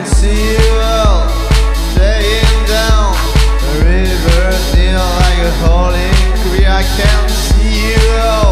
can see you all staying down the river, near like a holy creek. I can see you all